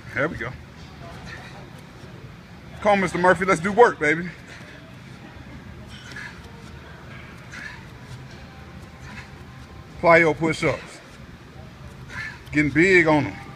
There we go. Come on, Mr. Murphy, let's do work, baby. Plyo push-ups. Getting big on them.